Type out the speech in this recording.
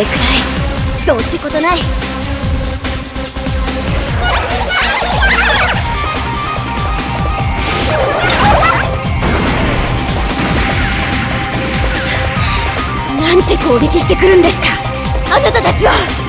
れくらいどうってことない。なんて攻撃してくるんですか、あなたたちは。